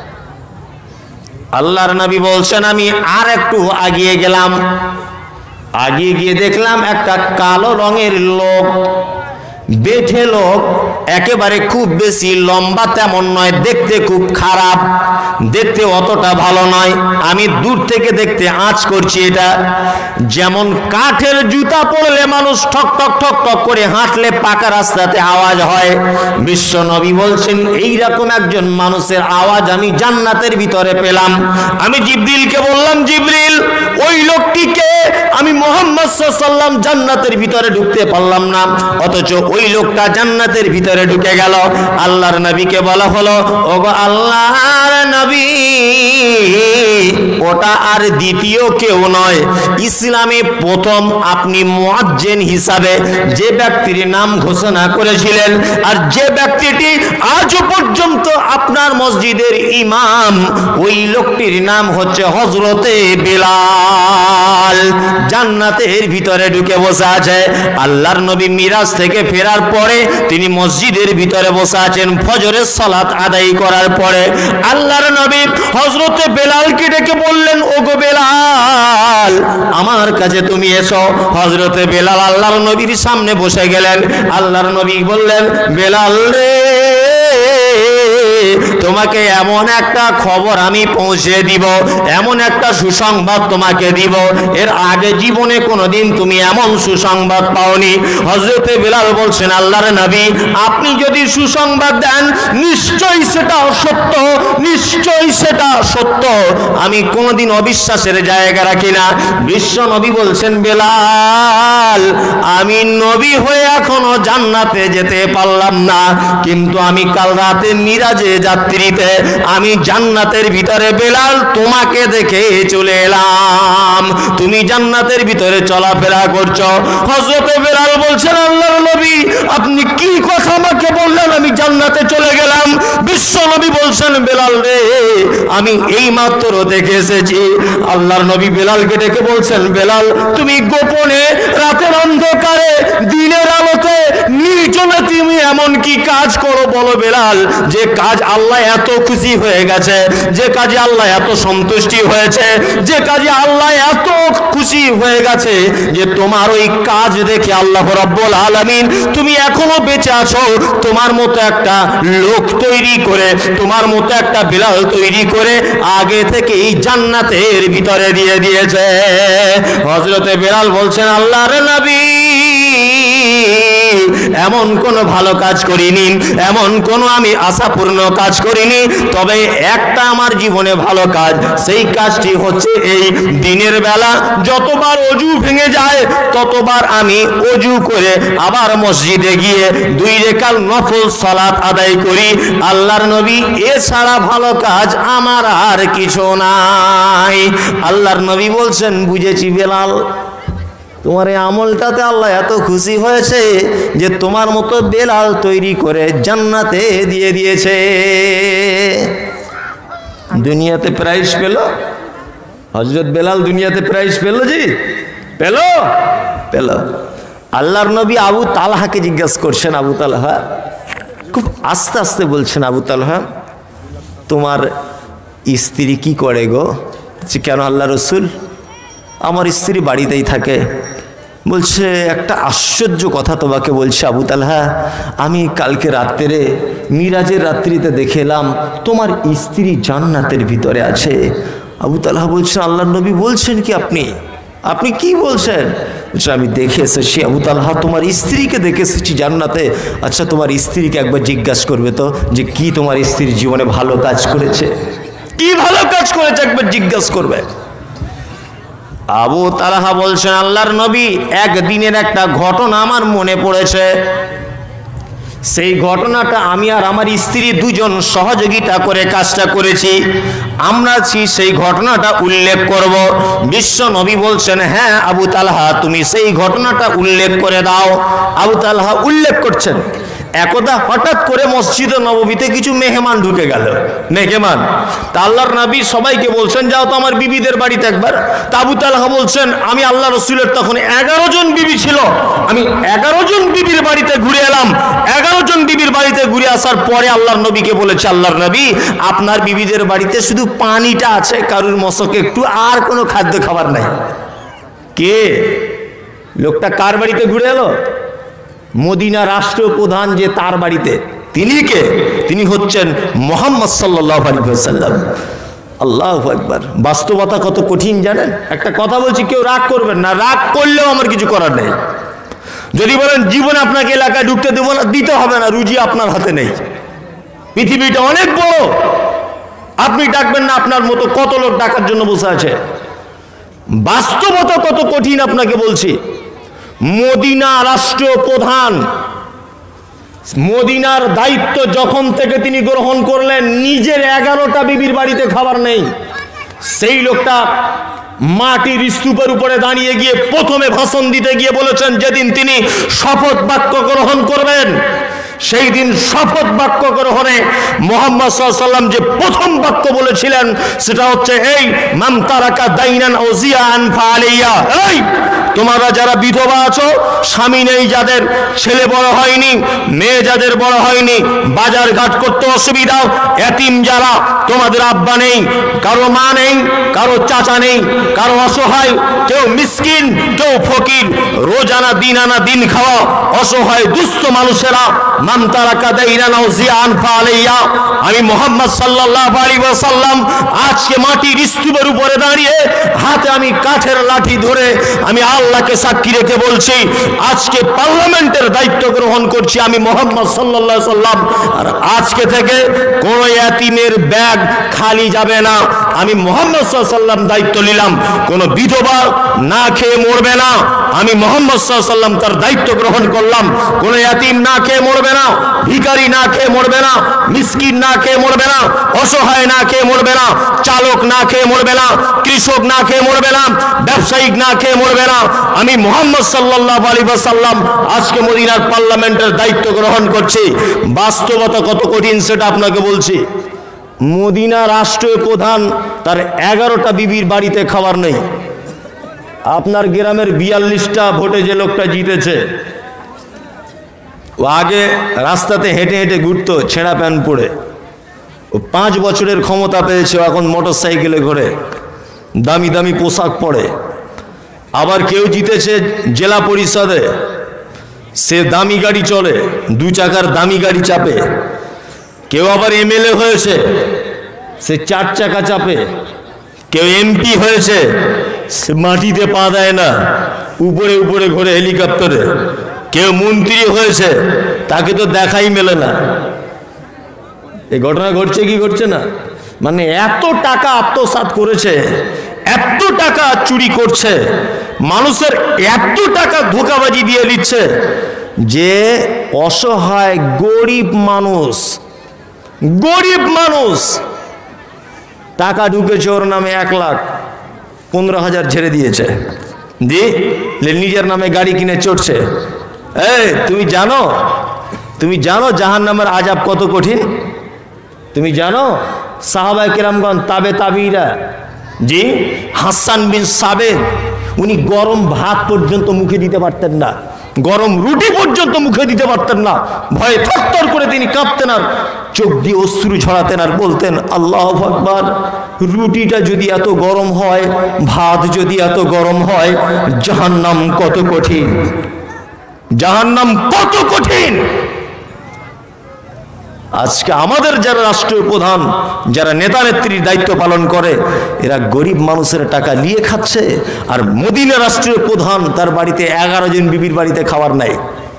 আল্লাহর নবী বলছেন আমি আর একটু আগিয়ে গেলাম, আগিয়ে গিয়ে দেখলাম একটা কালো রঙের লোক, বেঠে লোক, একেবারে খুব বেশি লম্বা তেমন নয়, দেখতে খুব খারাপ, দেখতে অতটা ভালো নয়। আমি দূর থেকে দেখতে আঁচ করছি এটা যেমন কাঠের জুতা পরলে মানুষ ঠক ঠক ঠক ঠক করে হাঁটলে পাকা রাস্তাতে আওয়াজ হয়, বিশ্ব নবী বলছেন এইরকম একজন মানুষের আওয়াজ আমি জান্নাতের ভিতরে পেলাম। আমি জিবরিলকে বললাম, জিবরিল ওই লোকটিকে আমি মুহাম্মদ সাল্লাল্লাহু আলাইহি ওয়াসাল্লাম জান্নাতের ভিতরে ঢুকতে পারলাম না, অথচ ওই লোকটা জান্নাতের ভিতরে ঢুকে গেল। আল্লাহর নবীকে বলা হলো, ওগো আল্লাহর নবী ওটা আর দ্বিতীয় কেউ নয়, ইসলামে প্রথম আপনি মুয়াজ্জিন হিসাবে যে ব্যক্তির নাম ঘোষণা করেছিলেন আর যে ব্যক্তিটি আজও পর্যন্ত আপনার মসজিদের ইমাম, ওই লোকটির নাম হচ্ছে হযরতে বেলাল, জান্নাতের ভিতরে ঢুকে বসে আছে। আল্লাহর নবী মিরাজ থেকে ফেরার পরে তিনি মসজিদের ভিতরে বসে আছেন। ফজরের সালাত আদায় করার পরে আল্লাহর নবী হযরতে বেলালকে ডেকে বললেন, ওগো বেলাল আমার কাছে তুমি এসো। হযরতে বেলাল আল্লাহর নবীর সামনে বসে গেলেন। আল্লাহর নবী বললেন, বেলাল রে তোমাকে এমন একটা খবর আমি পৌঁছে দিব, এমন একটা সুসংবাদ তোমাকে দিব, এর আগে জীবনে কোনোদিন তুমি এমন সুসংবাদ পাওনি। হযরতে বেলাল বলছেন, আল্লাহর নবী আপনি যদি সুসংবাদ দেন নিশ্চয়ই সেটা সত্য, নিশ্চয়ই সেটা সত্য, আমি কোনোদিন অবিশ্বাসের জায়গা রাখি না। বিশ্ব নবী বলছেন, বেলাল আমি নবী হয়ে এখনো জান্নাতে যেতে পারলাম না, কিন্তু আমি কাল রাতে মিরাজে যাত্রীতে আমি জান্নাতের ভিতরে বেলাল তোমাকে দেখে চলে এলাম, তুমি জান্নাতের ভিতরে চলাফেরা করছো। হযরতে বেলাল বলছেন, আল্লাহর নবী আপনি কি কথা আমাকে বললেন, আমি জান্নাতে চলে গেলাম। বিশ্ব নবী বলছেন, বেলাল রে আমি এই মাত্র দেখে এসেছি। আল্লাহর নবী বেলালকে ডেকে বলছেন, বেলাল তুমি গোপনে রাতের অন্ধকারে দিনের আলোতে নির্জনে তুমি এমন কি কাজ করো বলো বেলাল, যে কাজ আল্লাহ এত খুশি হয়ে গেছে, যে কাজে আল্লাহ এত সন্তুষ্টি হয়েছে, যে কাজে আল্লাহ এত খুশি হয়ে গেছে যে তোমার ওই কাজ দেখে আল্লাহ রাব্বুল আলামিন তুমি এখনো বেঁচে আছো, তোমার মতো একটা লোক তৈরি করে, তোমার মতো একটা বেলাল তৈরি করে আগে থেকেই জান্নাতের ভিতরে দিয়ে দিয়েছে। হযরতে বেলাল বলছেন, আল্লাহর নবী এমন কোন ভালো কাজ করিনি, এমন কোন আমি আশাপূর্ণ কাজ করিনি, তবে একটা আমার জীবনে ভালো কাজ, সেই কাজটি হচ্ছে এই দিনের বেলা যতবার অজু ভেঙে যায় ততবার আমি অজু করে আবার মসজিদে গিয়ে দুই রাকাত নফল সালাত আদায় করি। আল্লাহর নবী এছাড়া ভালো কাজ আমার আর কিছু নাই। আল্লাহর নবী বলছেন, বুঝেছি বেলাল, তোমার এই আমলটাতে আল্লাহ এত খুশি হয়েছে যে তোমার মতো বেলাল তৈরি করে জান্নাতে দিয়ে দিয়েছে। দুনিয়াতে প্রাইজ পেল হযরত বেলাল, দুনিয়াতে প্রাইজ পেল, জি পেল পেল। আল্লাহর নবী আবু তালহাকে জিজ্ঞাসা করছেন, আবু তালহা, খুব আস্তে আস্তে বলছেন, আবু তালহা তোমার স্ত্রী কি করে গো? কেন আল্লাহ রসুল? আমার স্ত্রী বাড়িতেই থাকে। বলছে, একটা আশ্চর্য কথা তোমাকে বলছি আবু তালহা, আমি কালকে রাত্রে মিরাজের রাত্রিতে দেখে এলাম তোমার স্ত্রী জান্নাতের ভিতরে আছে। আবু তালহা বলছেন, আল্লাহর নবী বলছেন কি আপনি? আপনি কি বলছেন? বলছে, আমি দেখে এসেছি আবু তালহা, তোমার স্ত্রীকে দেখে এসেছি জান্নাতে। আচ্ছা তোমার স্ত্রীকে একবার জিজ্ঞাসা করবে তো যে কি তোমার স্ত্রী জীবনে ভালো কাজ করেছে, কি ভালো কাজ করেছে, একবার জিজ্ঞাসা করবে। আবু তালহা বলছেন, আল্লাহর নবী একদিনের একটা ঘটনা আমার মনে পড়েছে, সেই ঘটনাটা আমি আর আমার স্ত্রী দুজন সহযোগিতা করে কাজটা করেছি, আমরা সেই ঘটনাটা উল্লেখ করব। বিশ্ব নবী বলছেন, হ্যাঁ আবু তালহা তুমি সেই ঘটনাটা উল্লেখ করে দাও। আবু তালহা উল্লেখ করছেন, একদা হঠাৎ করে মসজিদে নববীতে কিছু মেহমান ঢুকে গেল, মেহমান। তা আল্লাহর নবী সবাইকে বলছেন, যাও তো আমার বিবিদের বাড়িতে একবার। তা আবু তালহা বলছেন, আমি আল্লাহ রসুলের তখন এগারো জন বিবি ছিল, আমি এগারো জন বিবির বাড়িতে ঘুরে এলাম। এগারো জন বিবির বাড়িতে ঘুরে আসার পরে আল্লাহর নবীকে বলেছে, আল্লাহর নবী আপনার বিবিদের বাড়িতে শুধু পানিটা আছে, কারুর মশকে একটু, আর কোনো খাদ্য খাবার নাই। কে লোকটা? কার বাড়িতে ঘুরে এলো? মদিনা রাষ্ট্রপ্রধান যে তার বাড়িতে, তিনি কে? তিনি হচ্ছেন মুহাম্মদ সাল্লাল্লাহু আলাইহি ওয়াসাল্লাম। আল্লাহু আকবার। বাস্তবতা কত কঠিন জানেন? একটা কথা বলছি, কেউ রাগ করবেন না, রাগ করলেও আমার কিছু করার নেই। যদি বলেন জীবনে আপনাকে এলাকায় ঢুকতে দেবো না, দিতে হবে না, রুজি আপনার হাতে নেই। পৃথিবীটা অনেক বড়, আপনি ডাকবেন না, আপনার মতো কত লোক ডাকার জন্য বসে আছে। বাস্তবতা কত কঠিন আপনাকে বলছি। মদিনা রাষ্ট্রপ্রধান, মদিনার দায়িত্ব যখন থেকে তিনি গ্রহণ করলেন, নিজের এগারোটা বিবির বাড়িতে খাবার নেই। সেই লোকটা মাটির স্তূপের উপরে দাঁড়িয়ে গিয়ে প্রথমে ভাষণ দিতে গিয়ে বলেছেন, যেদিন তিনি শপথ বাক্য গ্রহণ করবেন সেই দিন শপথ বাক্য গ্রহণে মুহাম্মদ সাল্লাল্লাহু আলাইহি ওয়াসাল্লাম যে প্রথম বাক্য বলেছিলেন সেটা হচ্ছে, এই মান তারাকা দাইনান ও জিয়ান ফালিয়া, এই তোমরা যারা বিধবা আছো, স্বামী নেই যাদের, ছেলে বড় হয়নি, মেয়ে যাদের বড় হয়নি, বাজার ঘাট করতে অসুবিধা, এতিম যারা, তোমাদের আব্বা নেই, কারো মা নেই, কারো চাচা নেই, কারো অসহায়, কেউ মিসকিন, কেউ ফকির, রোজানা দিন আনা দিন খাওয়া অসহায় দুস্থ মানুষেরা মান তারাকা দাইরান আও জিয়ান ফালাইয়া। আমি মুহাম্মদ সাল্লাল্লাহু আলাইহি ওয়াসাল্লাম আজকে মাটির স্তূপের উপরে দাঁড়িয়ে হাতে আমি কাঠের লাঠি ধরে আমি আল্লাহকে সাক্ষী রেখে বলছি, আজকে পার্লামেন্টের দায়িত্ব গ্রহণ করছি আমি মুহাম্মদ সাল্লাল্লাহু আলাইহি ওয়াসাল্লাম। আর আজকে থেকে কোন ইয়াতীমের ব্যাগ খালি যাবে না। আমি মুহাম্মদ সাল্লাল্লাহু আলাইহি ওয়াসাল্লাম দায়িত্ব নিলাম, কোন বিধবা না খেয়ে মরবে না। আমি মুহাম্মদ সাল্লাল্লাহু আলাইহি ওয়াসাল্লাম তার দায়িত্ব গ্রহণ করলাম, কোন ইয়াতীম না খেয়ে মরবে না, ভিখারি না খেয়ে মরবে না, মিসকিন না খেয়ে মরবে না, অসহায় না খেয়ে মরবে না, চালক না খেয়ে মরবে না, কৃষক না খেয়ে মরবে না, ব্যবসায়িক না খেয়ে মরবে না। আমি মুহাম্মদ সাল্লাল্লাহু আলাইহি ওয়াসাল্লাম আজকে মদিনার পার্লামেন্টের দায়িত্ব গ্রহণ করছি। বাস্তবতা কত কঠিন সেটা আপনাকে বলছি। মদিনা রাষ্ট্রীয় প্রধান, তার এগারোটা বিবির বাড়িতে খাবার নেই। আপনার গ্রামের বিয়াল্লিশটা ভোটে যে লোকটা জিতেছে, ও আগে রাস্তাতে হেঁটে হেঁটে ঘুরতো ছেঁড়া প্যান্ট পরে। ও পাঁচ বছরের ক্ষমতা পেয়েছে, এখন মোটর সাইকেলে ঘোরে, দামি দামি পোশাক পরে। আবার কেউ জিতেছে জেলা পরিষদে, সে দামি গাড়ি চলে, দু চাকার দামি গাড়ি চাপে। কেউ আবার এমএলএ হয়েছে, সে চার চাকা চাপে। কেউ এমপি হয়েছে, সে মাটিতে পা দেয় না, উপরে উপরে ঘোরে হেলিকপ্টারে। কেউ মন্ত্রী হয়েছে, তাকে তো দেখাই মেলে না। এই ঘটনা ঘটছে কি ঘটছে না? মানে এত টাকা আত্মসাৎ করেছে, এত টাকা চুরি করছে, মানুষের এত টাকা ধোঁকাবাজি দিয়ে দিচ্ছে যে অসহায় গরিব মানুষ, গরিব মানুষ টাকা ঢুকেছে ওর নামে এক লাখ পনেরো হাজার ছেড়ে দিয়েছে, দিয়ে নিজের নামে গাড়ি কিনে চড়ছে। এই তুমি জানো, তুমি জানো জাহান্নামের আযাব কত কঠিন? তুমি জানো সাহাবায়ে কেরামগণ, তাবে তাবিরা, জি হাসান বিন সাবেত, উনি গরম ভাত পর্যন্ত মুখে দিতে পারতেন না, গরম রুটি পর্যন্ত মুখে দিতে পারতেন না। ভয়ে থরথর করে তিনি কাঁপতেন আর চোখ দিয়ে অশ্রু ঝরাতেন আর বলতেন, আল্লাহু আকবার, রুটিটা যদি এত গরম হয়, ভাত যদি এত গরম হয়, জাহান্নাম কত কঠিন, জাহান্নাম কত কঠিন। আজকে আমাদের যারা রাষ্ট্রীয় প্রধান, যারা নেতা নেত্রীর দায়িত্ব পালন করে, এরা গরিব মানুষের টাকা নিয়ে খাচ্ছে। আর মদিনা রাষ্ট্রীয় প্রধান, তার বাড়িতে এগারো জন বিবির বাড়িতে খাবার নাই।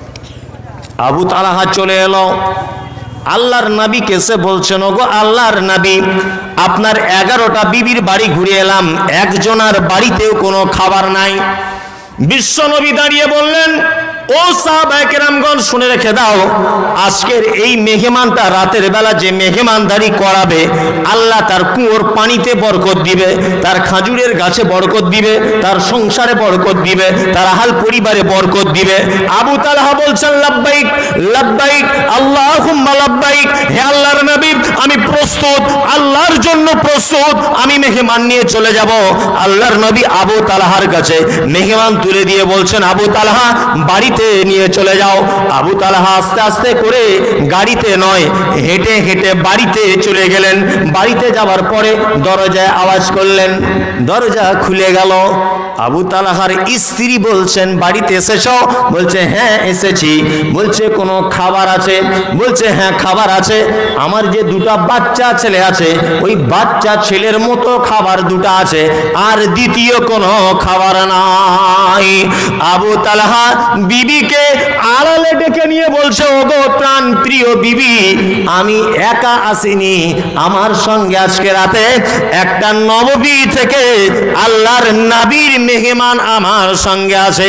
আবু তালহা চলে এলো আল্লাহর নবীকে, এসে বলছেন, ওগো আল্লাহর নবী, আপনার এগারোটা বিবির বাড়ি ঘুরে এলাম, একজনের বাড়িতেও কোনো খাবার নাই। বিশ্ব নবী দাঁড়িয়ে বললেন, ও সাহাবায়ে কেরামগণ শুনে রেখে দাও, আজকের এই মেহমানটা রাতের বেলা যে মেহমানদারি করাবে, আল্লাহ তার কুয়োর পানিতে বরকত দিবে, তার খাজুরের গাছে বরকত দিবে, তার সংসারে বরকত দিবে, তার আহাল পরিবারে বরকত দিবে। আবু তালহা বলছেন, লাব্বাইক লাব্বাইক আল্লাহুম্মা লাব্বাইক, হে আল্লাহর নবী আমি প্রস্তুত, আল্লাহর জন্য প্রস্তুত, আমি মেহমান নিয়ে চলে যাব। আল্লাহর নবী আবু তালহার কাছে মেহমান তুলে দিয়ে বলছেন, আবু তালহা বাড়ি নিয়ে চলে যাও। আবু তালহা আস্তে আস্তে করে, গাড়িতে নয় হেঁটে হেঁটে বাড়িতে চলে গেলেন। বাড়িতে যাওয়ার পরে দরজায় আওয়াজ করলেন, দরজা খুলে গেল। আবু তালহার স্ত্রী বলছেন, বাড়িতে এসেছো? বলছে হ্যাঁ এসেছি। বলছে কোনো খাবার আছে? বলছে হ্যাঁ খাবার আছে, আমার যে দুটা বাচ্চা ছেলে আছে, ওই বাচ্চা ছেলের মতো খাবার দুটা আছে, আর দ্বিতীয় কোনো খাবার নাই। আবু তালহা বিবিকে আড়ালে ডেকে নিয়ে বলছে, ওগো প্রাণ প্রিয় বিবি, আমি একা আসিনি, আমার সঙ্গে আজকে রাতে একটা নববী থেকে আল্লাহর নবীর মেহমান আমার সঙ্গে আছে।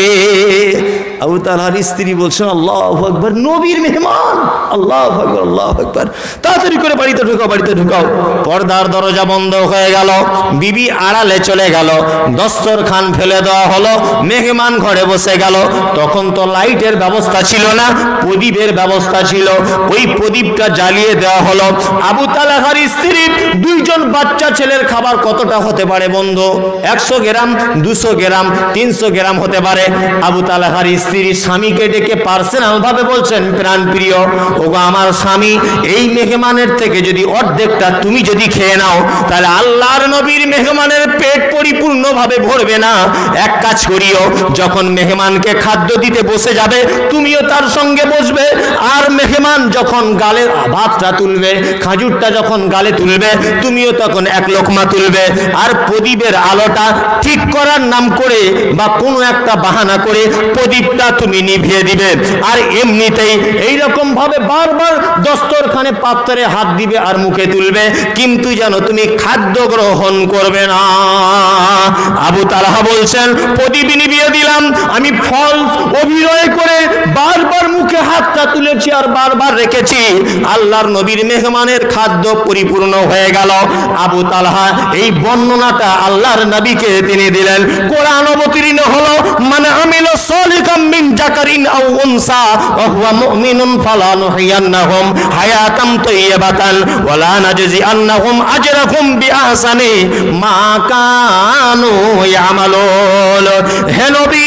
আবু তালহার স্ত্রী বলছেন, আল্লাহু আকবার, নবীর মেহমান, আল্লাহু আকবার, আল্লাহু আকবার, তাড়াতাড়ি করে বাড়িতে ঢুকাও, বাড়িতে ঢুকাও। পর্দার দরজা বন্ধ হয়ে গেল, বিবি আড়ালে চলে গেল, দস্তরখান ফেলে দেওয়া হলো, মেহমান ঘরে বসে গেল। তখন তো লাইটের ব্যবস্থা ছিল না, প্রদীপের ব্যবস্থা ছিল, ওই প্রদীপটা জ্বালিয়ে দেওয়া হলো। আবু তালহার স্ত্রী দুইজন বাচ্চা ছেলের খাবার কতটা হতে পারে বন্ধু? একশো গ্রাম, দুশো গ্রাম, তিনশো গ্রাম হতে পারে। আবু তালহার স্ত্রী স্বামীকে ডেকে পার্সোনাল ভাবে বলছেন, প্রাণ প্রিয় ওগো আমার স্বামী, এই মেহমানের থেকে যদি অর্ধেকটা তুমি যদি খেয়ে নাও তাহলে আল্লাহর নবীর মেহমানের পেট পরিপূর্ণ ভাবে ভরবে না। এক কাজ করিও, যখন মেহমানকে খাদ্য দিতে বসে যাবে তুমিও তার সঙ্গে বসবে, আর মেহমান যখন গালের ভাতটা তুলবে, খাজুরটা যখন গালে তুলবে তুমিও তখন এক লোকমা তুলবে। আর প্রদীপের আলোটা ঠিক করার নাম করে বা কোনো একটা বাহানা করে প্রদীপটা তুমি নিভিয়ে দিবে। আর এমনিতেই এইরকম ভাবে বারবার দস্তরখানে পাত্রে হাত দিবে আর মুখে তুলবে, কিন্তু যেন তুমি খাদ্য গ্রহণ করবে না। আবু তালহা বলছেন, প্রদীপ নিভিয়ে দিলাম, আমি ফল অভিনয় করে বারবার মুখে হাতটা তুলেছি আর বারবার রেখেছি, আল্লাহর নবীর মেহমানের খাদ্য পরিপূর্ণ হয়ে গেল। আবু তালহা এই বর্ণনাটা আল্লাহর নবীকে তিনি দিলেন। কোরআন অবতীর্ণ হলো, মানে আমিল সালিকাম মিন যাকারিন আও উনসা ওয়া হুয়া মুমিনুন ফালানুহিয়ান্নাহুম হায়াতাম তাইয়্যিবাতান ওয়া লা নাজজিআন্নাহুম আজরাহুম বিআহসানি মা কানু ইয়ামালুন। হে নবী,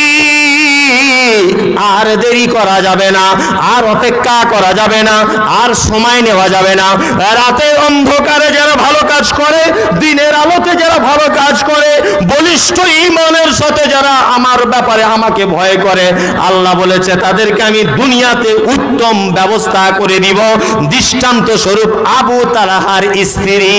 আর দেরি করা যাবে না, আর অপেক্ষা করা যাবে না, আর সময় নেওয়া যাবে না। রাতে অন্ধকারে যারা ভালো কাজ করে, দিনের আলোতে যারা ভালো কাজ করে, বলিষ্ঠ ঈমানের সাথে যারা আমার ব্যাপারে আমাকে ভয় করে, আল্লাহ বলেছে তাদেরকে আমি দুনিয়াতে উত্তম ব্যবস্থা করে দিব। দৃষ্টান্ত স্বরূপ আবু তালহার স্ত্রী।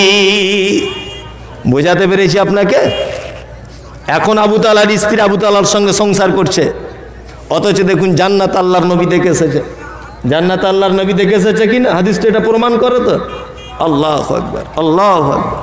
বোঝাতে পেরেছি আপনাকে? এখন আবু তালহার স্ত্রী আবু তালহার সঙ্গে সংসার করছে, অথচ দেখুন জান্নাত আল্লাহর নবী দেখে এসেছে। জান্নাত আল্লাহর নবী দেখে এসেছে কিনা? হাদিসটা এটা প্রমাণ করে তো। আল্লাহু আকবার, আল্লাহু আকবার।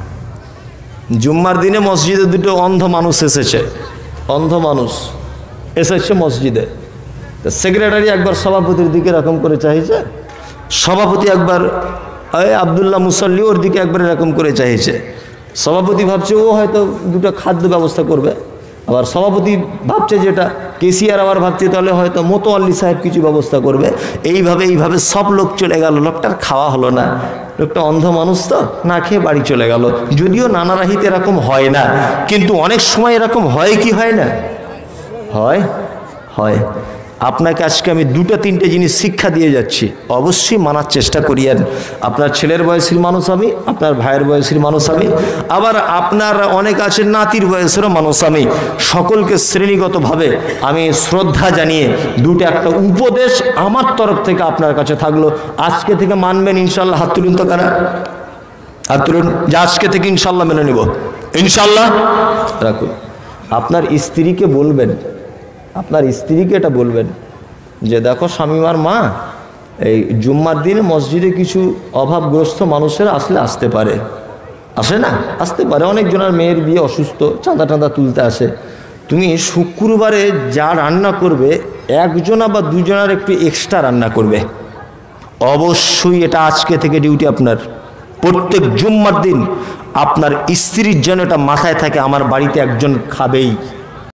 জুম্মার দিনে মসজিদে দুটো অন্ধ মানুষ এসেছে, অন্ধ মানুষ এসেছে মসজিদে। সেক্রেটারি একবার সভাপতির দিকে এরকম করে চাইছে, সভাপতি একবার আব্দুল্লাহ মুসল্লি ওর দিকে একবার এরকম করে চাইছে। সভাপতি ভাবছে ও হয়তো দুটো খাদ্য ব্যবস্থা করবে, আবার সভাপতি ভাবছে যেটা কেসিয়ার আবার ভাবছে তাহলে হয়তো মোতোয়াল্লি সাহেব কিছু ব্যবস্থা করবে। এইভাবে এইভাবে সব লোক চলে গেল, লোকটার খাওয়া হলো না। লোকটা অন্ধ মানুষ তো, না খেয়ে বাড়ি চলে গেল। যদিও নানারাহিতে এরকম হয় না, কিন্তু অনেক সময় এরকম হয় কি হয় না? হয়, হয়। আপনাকে আজকে আমি দুটো তিনটে জিনিস শিক্ষা দিয়ে যাচ্ছি, অবশ্যই মানার চেষ্টা করিয়েন। আপনার ছেলের বয়সীর মানুষ আমি, আপনার ভাইয়ের বয়সীর মানুষ আমি, আবার আপনার অনেক আছে নাতির বয়সেরও মানুষ আমি। সকলকে শ্রেণীগতভাবে আমি শ্রদ্ধা জানিয়ে দুটো একটা উপদেশ আমার তরফ থেকে আপনার কাছে থাকলো। আজকে থেকে মানবেন ইনশাল্লাহ? হাত তুলুন তো কারা, হাত তুলুন যে আজকে থেকে ইনশাল্লাহ মেনে নেব। ইনশাল্লাহ রাখুন। আপনার স্ত্রীকে বলবেন, আপনার স্ত্রীকে এটা বলবেন যে দেখো স্বামীমার মা, এই জুম্মার দিনে মসজিদে কিছু অভাবগ্রস্ত মানুষেরা আসলে আসতে পারে, আসে না? আসতে পারে। অনেকজনের মেয়ের বিয়ে, অসুস্থ, চাঁদা টাঁদা তুলতে আসে। তুমি শুক্রবারে যা রান্না করবে একজনা বা দুজনের একটু এক্সট্রা রান্না করবে। অবশ্যই এটা আজকে থেকে ডিউটি আপনার। প্রত্যেক জুম্মার দিন আপনার স্ত্রীর যেন এটা মাথায় থাকে, আমার বাড়িতে একজন খাবেই।